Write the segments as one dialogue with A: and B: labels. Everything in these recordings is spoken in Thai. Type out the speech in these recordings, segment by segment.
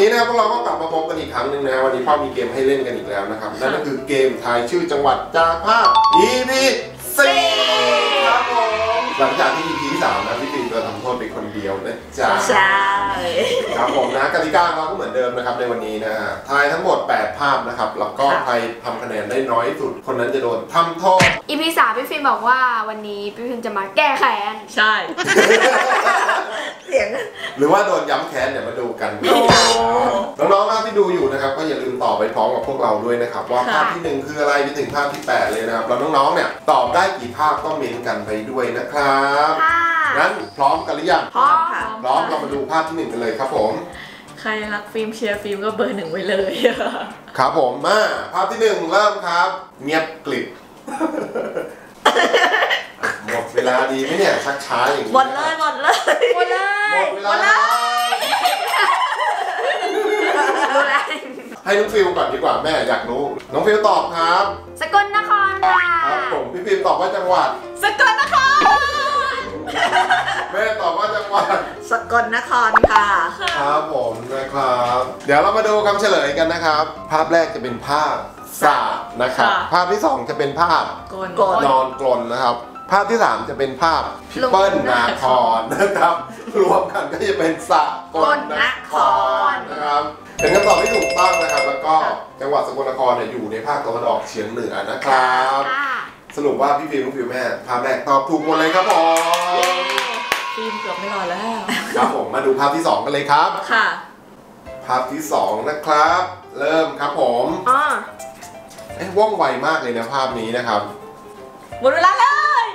A: นี้นะครับพวกเราก็กลับมาพบกันอีกครั้งหนึ่งนะวันนี้พ่อมีเกมให้เล่นกันอีกแล้วนะครับนั่นก็คือเกมทายชื่อจังหวัดจากภาพ EP 4ครับผมหลังจากที่ EP ที่3นะพี่ปิ่นจะทำโทษเป็นคนเดียวนะจ๊ะ
B: ใช่
A: ครับผมนะกติกาเราก็เหมือนเดิมนะครับในวันนี้นะฮะทายทั้งหมด8ภาพนะครับแล้วก็ใครทำคะแนนได้น้อยสุดคนนั้นจะโดนทำโทษ
C: EP 3พี่ฟิล์มบอกว่าวันนี้พี่ฟิล์มจะมาแก้แค้น
B: ใช่เสียง
A: หรือว่าโดนย้ำแค้นเนี่ยมาดูกันน้องๆที่ดูอยู่นะครับก็อย่าลืมตอบไปพร้อมกับพวกเราด้วยนะครับว่าภาพที่1คืออะไรไปถึงภาพที่8เลยนะครับแล้วน้องๆเนี่ยตอบได้กี่ภาพก็เมนกันไปด้วยนะครับงั้นพร้อมกันหรือยัง
B: พร้อมค่ะ
A: พร้อมเรามาดูภาพที่1กันเลยครับผม
B: ใครรักฟิล์มเชียร์ฟิล์มก็เบอร์1ไว้เลย
A: ครับผมมาภาพที่1เริ่มครับเงียบกลิบหมดเวลาดีไหมเนี่ยชักช้าอย่างนี้
B: หมดเลยหมดเลย
C: หมดเลย
A: หมดเวลาให้น้องฟิลก่อนดีกว่าแม่อยากรู้น้องฟิลตอบครับ
C: สกลนครค่ะ
A: ครับผมพี่ฟิล์มตอบว่าจังหวัด
B: สกลนคร
A: แม่ตอบว่าจังหวัด
B: สกลนครค่ะ
A: ครับผมนะครับเดี๋ยวเรามาดูคำเฉลยกันนะครับภาพแรกจะเป็นภาพสาบนะครับภาพที่2จะเป็นภาพนอนกลนนะครับภาพที่3จะเป็นภาพพี่เปิ้ลนาครนะครับรวมกันก็จะเป็นสกลนครนะครับเป็นคำตอบที่ถูกต้องนะครับแล้วก็จังหวัดสกลนครเนี่ยอยู่ในภาคตะวันออกเฉียงเหนือนะครับสรุปว่าพี่ฟิล์มน้องฟิล์มแม่ภาพแรกตอบถูกหมดเลยครับผม
B: ฟิล์มเกือบไม่รอแล้ว
A: ครับผมมาดูภาพที่2กันเลยครับ
B: ค่ะ
A: ภาพที่2นะครับเริ่มครับผมว่องไวมากเลยนะภาพนี้นะครับ
B: หมดเวลาเลย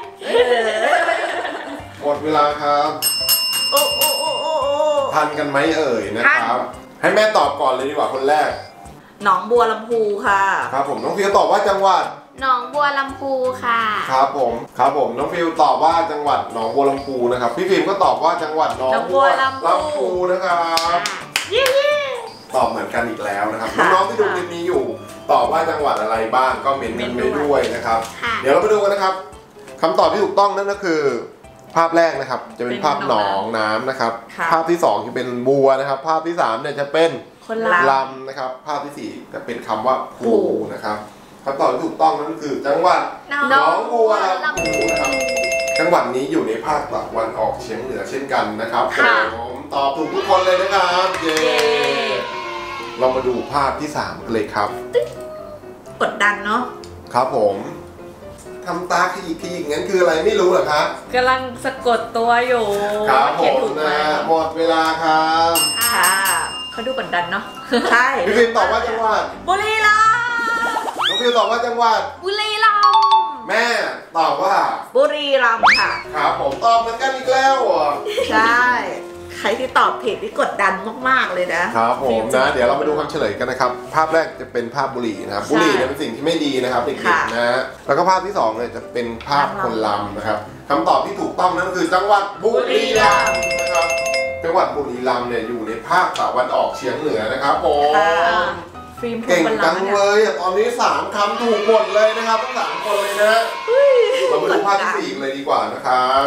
A: หมดเวลาครับ
B: โอ้
A: ทันกันไหมเอ่ยนะครับให้แม่ตอบก่อนเลยดีกว่าคนแรก
B: หนองบัวลำพูค่ะ
A: ครับผมน้องฟิวตอบว่าจังหวัด
C: หนองบัวลำพูค่ะ
A: ครับผมน้องฟิวตอบว่าจังหวัดหนองบัวลำพูนะครับพี่ฟิล์มก็ตอบว่าจังหวัดหนองบัวลำพูนะครับตอบเหมือนกันอีกแล้วนะครับน้องๆที่ดูคลิปนี้อยู่ตอบว่าจังหวัดอะไรบ้างก็เมนต์ไปด้วยนะครับเดี๋ยวเราไปดูกันนะครับคำตอบที่ถูกต้องนั่นก็คือภาพแรกนะครับจะเป็นภาพหนองน้ำนะครับภาพที่2จะเป็นบัวนะครับภาพที่3เนี่ยจะเป็นลำนะครับภาพที่4จะเป็นคำว่าภูนะครับคำตอบที่ถูกต้องนั่นก็คือจังหวัดหนองบัวลำพูนะครับจังหวัดนี้อยู่ในภาคตะวันออกเฉียงเหนือเช่นกันนะครับผมตอบถูกทุกคนเลยนะครับเย้เรามาดูภาพที่3กันเลยครับ
B: กดดันเนาะ
A: ครับผมทำตาขยิบงั้นคืออะไรไม่รู้เหรอครับ
B: กำลังสะกดตัวอยู่
A: ครับผมนะหมดเวลาครับ
B: ค่ะเขาดูกดดันเนาะใช่
A: พี่ฟิล์มตอบว่าจังหวัด
B: บุรีรัมย์
A: น้องฟิล์มตอบว่าจังหวัด
C: บุรีรัมย์
A: แม่ตอบว่า
B: บุรีรัมย์ค่ะ
A: ครับผมตอบเหมือนกันอีกแล้ว
B: ใช่ใครที่ตอบผิดที่กดดันมากๆเลยนะครับ
A: ผมนะเดี๋ยวเรามาดูคำเฉลยกันนะครับภาพแรกจะเป็นภาพบุหรี่นะครับบุหรี่เนี่ยเป็นสิ่งที่ไม่ดีนะครับเด็กๆนะแล้วก็ภาพที่2เนี่ยจะเป็นภาพคนลำนะครับคำตอบที่ถูกต้องนั่นก็คือจังหวัดบุรีรัมย์นะครับจังหวัดบุรีรัมย์เนี่ยอยู่ในภาคตะวันออกเฉียงเหนือนะครับผมเก่งจังเลยตอนนี้3คำถูกหมดเลยนะครับทั้ง3คนเลยนะเรามาดูภาพที่4เลยดีกว่านะครับ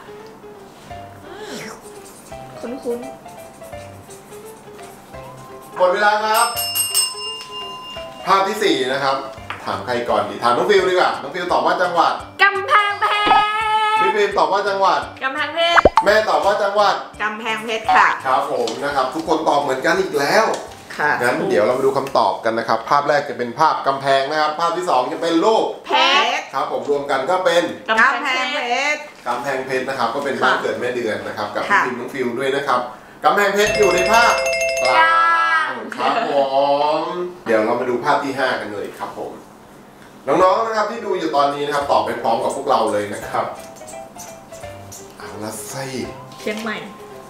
B: คุ้น
A: หมดเวลาครับภาพที่4นะครับถามใครก่อนดีถามน้องฟิวดีกว่าน้องฟิวตอบว่าจังหวัด
C: กำแพงเพชร
A: พี่ฟิวตอบว่าจังหวัด
B: กำแพงเพชร
A: แม่ตอบว่าจังหวัด
B: กำแพงเพชรค่ะ
A: ครับผมนะครับทุกคนตอบเหมือนกันอีกแล้วงั้นเดี๋ยวเรามาดูคำตอบกันนะครับภาพแรกจะเป็นภาพกำแพงนะครับภาพที่2จะเป็นรูป
C: เพชร
A: ครับผมรวมกันก็เป็น
B: กำแพงเพชร
A: นะครับก็เป็นบ้านเกิดแม่เดือนนะครับกับพี่ฟิล์มน้องฟิวด้วยนะครับกำแพงเพชรอยู่ในภาคกลางครับผมเดี๋ยวเรามาดูภาพที่5กันเลยครับผมน้องๆนะครับที่ดูอยู่ตอนนี้นะครับตอบไปพร้อมกับพวกเราเลยนะครับเอาละสิ
B: เชียงใหม่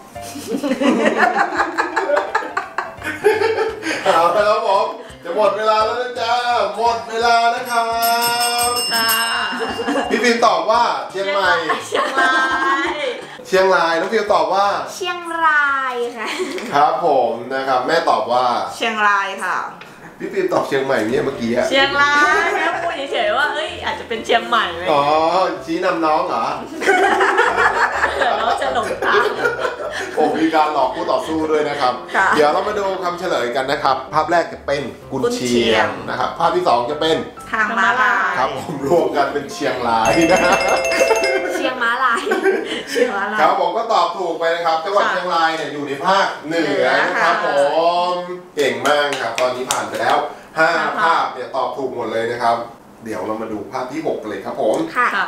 A: เอาไปแล้วผมจะหมดเวลาแล้วนะจ๊ะหมดเวลานะครับพี่ฟิล์มตอบว่าเชียงใหม่
B: เชียงราย
A: น้องฟิล์มตอบว่า
C: เชียงรายค่ะ
A: ครับผมนะครับแม่ตอบว่า
B: เชียงรายค่ะ
A: พี่ฟิล์มตอบเชียงใหม่เนี่ยเมื่อกี้
B: เชียงรายแม่พูดเฉยๆว่าเอ้ยอาจจะเป็นเชียงใหม่เลย
A: อ๋อชี้นำน้องเหรอ
B: น้องจะหลงตา
A: โอ้พี่การหลอกคู่ต่อสู้ด้วยนะครับ
B: ค่ะ
A: เดี๋ยวเรามาดูคำเฉลยกันนะครับ ภาพแรกจะเป็นกุนเชียงนะครับ ภาพที่ 2จะเป็น
B: ทางม้าลาย
A: ครับผมรวมกันเป็นเชียงรายนะ
C: เชียงม้าลาย
B: เชียงม้าลาย
A: ครับผมก็ตอบถูกไปนะครับจังหวัดเชียงรายเนี่ยอยู่ในภาคเหนือนะครับผมเก่งมากครับตอนนี้ผ่านไปแล้ว5ภาพเนี่ยตอบถูกหมดเลยนะครับ เดี๋ยวเรามาดูภาพที่ 6 กันเลยครับผม
C: ค่ะ
B: ค่ะ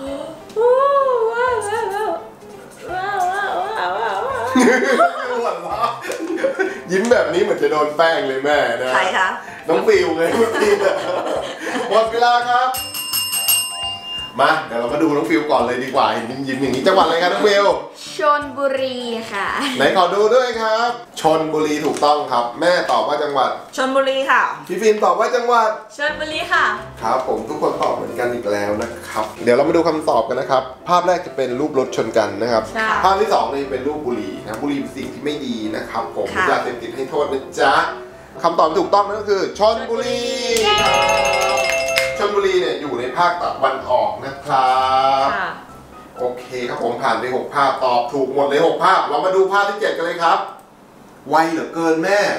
B: ว้าว
A: ยิ้มแบบนี้เหมือนจะโดนแป้งเลยแม่นะ
B: ใครคะ
A: น้องฟิวไงเมื่อกี้เนี่ยหมดเวลาครับ มาเดี๋ยวเรามาดูน้องฟิวก่อนเลยดีกว่าเห็นยิ้มอย่างนี้จังหวัดอะไรครับน้องฟิว
C: ชลบุรีค่ะ
A: ไหนขอดูด้วยครับชลบุรีถูกต้องครับ แม่ตอบว่าจังหวัด
B: ชลบุรีค่ะ
A: พี่ฟิล์มตอบว่าจังหวัด
B: ชลบุรีค่ะ
A: ครับผมทุกคนตอบเหมือนกันอีกแล้วนะครับ เดี๋ยวเรามาดูคำตอบกันนะครับ ภาพแรกจะเป็นรูปรถชนกันนะครับ
B: ใช่
A: ภาพที่2นี่เป็นรูปบุหรี่นะบุหรี่เป็นสิ่งที่ไม่ดีนะครับผม
B: ค่ะ
A: ยาเสพติดให้โทษนะจ๊ะคำตอบที่ถูกต้องนั่นก็คือชลบุรีชลบุรีเนี่ยอยู่ในภาคตะวันออกนะครับ
B: ค่ะ
A: โอเคครับผมผ่านไป6ภาพตอบถูกหมดเลย6ภาพเรามาดูภาพที่7กันเลยครับไวเหลือเกินแม่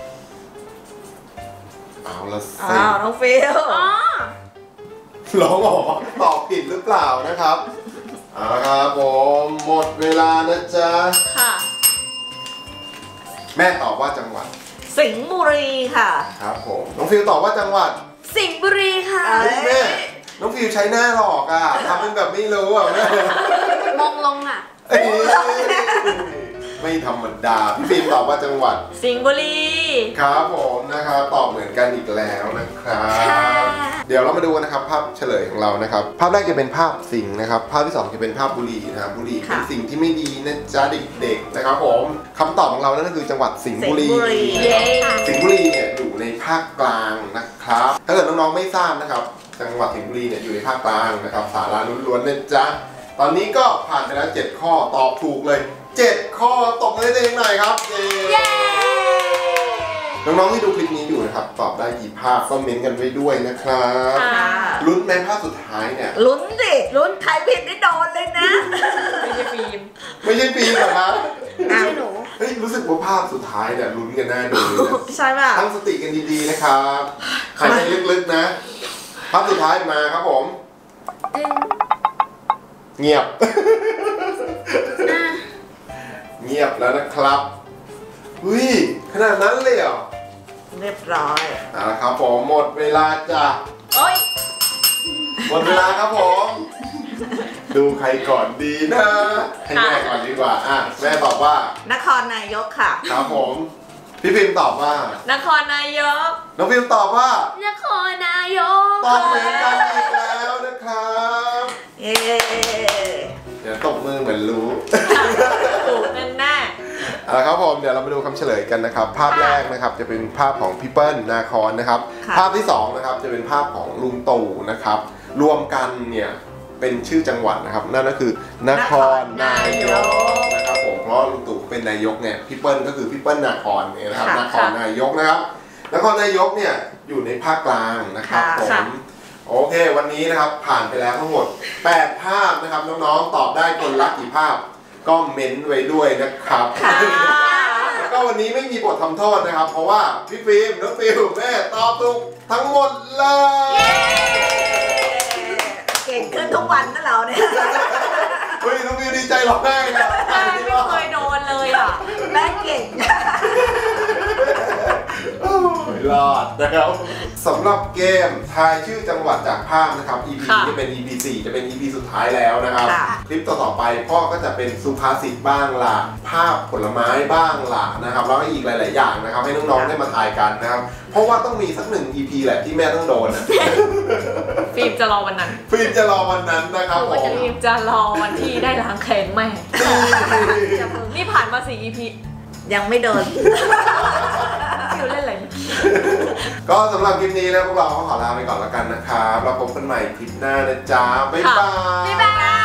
A: เอาละสิ
B: อ้าวน้องฟิล
C: อ๋อ
A: ร้องออกตอบผิดหรือเปล่านะครับเอาละครับผมหมดเวลานะจ๊ะ
B: ค่ะ
A: แม่ตอบว่าจังหวัด
B: สิงห์บุรีค่ะ
A: ครับผมน้องฟิวตอบว่าจังหวัด
C: สิงห์บุรีค่ะ
B: เอ้ย
A: แม่น้องฟิวใช้หน้าหลอกอ่ะทำเป็นแบบไม่รู้อ่ะแม่
C: มองลงอ่ะ
A: เอ้ยไม่ธรรมดาพี่ฟิล์มตอบว่าจังหวัด
B: สิงห์บุรี
A: ครับผมนะครับตอบเหมือนกันอีกแล้วนะครับ
C: ค่ะ
A: เดี๋ยวเรามาดูกันนะครับภาพเฉลยของเรานะครับ ภาพแรกจะเป็นภาพสิงห์นะครับ ภาพที่ 2จะเป็นภาพบุหรี่นะครับบุหรี่เป็นสิ่งที่ไม่ดีนะจ๊ะเด็กๆนะครับผมคำตอบของเรานั่นก็คือจังหวัดสิงห์บุรี
C: เย้
A: สิงห์บุรีเนี่ยอยู่ในภาคกลางนะครับ ถ้าเกิดน้องๆไม่ทราบนะครับ จังหวัดสิงห์บุรีเนี่ยอยู่ในภาคกลางนะครับสาระล้วนๆนะจ๊ะตอนนี้ก็ผ่านไปแล้ว7ข้อตอบถูกเลย7ข้อตบมือให้ตัวเองหน่อยครับเย้น้องๆที่ดูคลิปนี้อยู่นะครับตอบได้กี่ภาพคอมเมนต์กันไว้ด้วยนะครับ
B: ค่ะ
A: ลุ้นในภาพสุดท้ายเนี่ย
B: ลุ้นสิลุ้นใครผิดได้โดนเลยนะ ไม่ใช่ฟิล์ม
A: ไม่ใช่ปีหรอกครับ
C: ไม่ใช่หนู
A: เฮ้ยรู้สึกว่าภาพสุดท้ายเนี่ยลุ้นกันแน่ดูเลยนะ
B: ใช่ป่ะ
A: ตั้งสติกันดีๆนะครับหายใจลึกๆนะภาพสุดท้ายมาครับผม เงียบ เงียบแล้วนะครับอุ้ยขนาดนั้นเลยเหรอ
B: เรียบร้อย
A: เอาละครับผมหมดเวลาจ้ะ
B: โอ๊ย
A: หมดเวลาครับผม ดูใครก่อนดีนะ ให้แม่ก่อนดีกว่าอ่ะแม่ตอบว่าน
B: ครนายกค่ะ
A: ครับผมพี่พิมพ์ตอบว่าน
B: ครนายก
A: น้องพิมพ์ตอบว่าน
C: ครนายก
A: ตอบเหมือนกันอีกแล้วนะครับ
B: เย้
A: เดี๋ยวตบมือเหมือนรู้
B: ถูกแน่
A: เอาละครับผมเดี๋ยวเรามาดูคำเฉลยกันนะครับ ภาพแรกนะครับจะเป็นภาพของพี่เปิ้ลนาคอนนะครับ ภาพที่2นะครับจะเป็นภาพของลุงตู่นะครับ รวมกันเนี่ยเป็นชื่อจังหวัดนะครับ นั่นก็คือนครนายกนะครับผมเพราะลุงตู่เป็นนายกเนี่ยพี่เปิ้ลก็คือพี่เปิ้ลนาคอนเนี่ยนะครับนครนายกนะครับนครนายกเนี่ยอยู่ในภาคกลางนะครับผมโอเควันนี้นะครับผ่านไปแล้วทั้งหมด8ภาพนะครับน้องๆตอบได้คนละกี่ภาพก็เม้นไว้ด้วยนะครับ
B: ค่ะ
A: แล้วก็วันนี้ไม่มีบททำโทษนะครับ เพราะว่าพี่ฟิล์มน้องฟิลแม่ตอบถูกทั้งหมดเลย
B: เก่งขึ้นทุกวันนะเราเนี่ย
A: เฮ้ยน้องฟิลดีใจร้องไห้นะ
B: ไม่เคยโดนเลยอ่ะแม่เก่ง
A: ไม่รอดนะครับสำหรับเกมทายชื่อจังหวัดจากภาพนะครับ EP นี้จะเป็น EP 4จะเป็น EP สุดท้ายแล้วนะครับ คลิปต่อๆไปพ่อก็จะเป็นสุภาษิตบ้างล่ะภาพผลไม้บ้างล่ะนะครับแล้วก็อีกหลายๆอย่างนะครับให้น้องๆได้มาทายกันนะครับเพราะว่าต้องมีสัก1 EP แหละที่แม่ต้องโดนนะ
B: ฟิล์มจะรอวันนั้น
A: ฟิล์มจะรอวันนั้นนะครับผม
B: ฟิล์มจะรอวันที่ได้ล้างแค้นแม่นี่ผ่านมา4 EP ยังไม่โดนฟิวเล่นอะไร
A: ก็สำหรับคลิปนี้นะพวกเราก็ขอลาไปก่อนแล้วกันนะครับเราพบกันใหม่คลิปหน้านะจ๊ะบ๊ายบาย
C: บ๊ายบาย